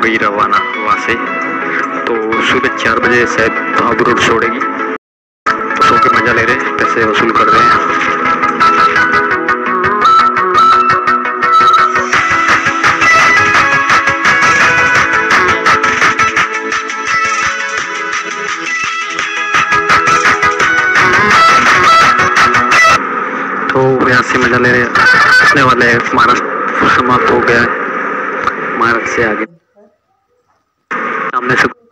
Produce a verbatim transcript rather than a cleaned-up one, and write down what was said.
गई रवाना वहाँ से। तो सुबह चार बजे शायद अब रोड छोड़ेगी। सो के मजा ले रहे हैं, पैसे वसूल कर रहे हैं। तो यहाँ से मजा ले रहे हैं वाले महाराष्ट्र समाप्त हो गया है। महाराष्ट्र से आगे सामने से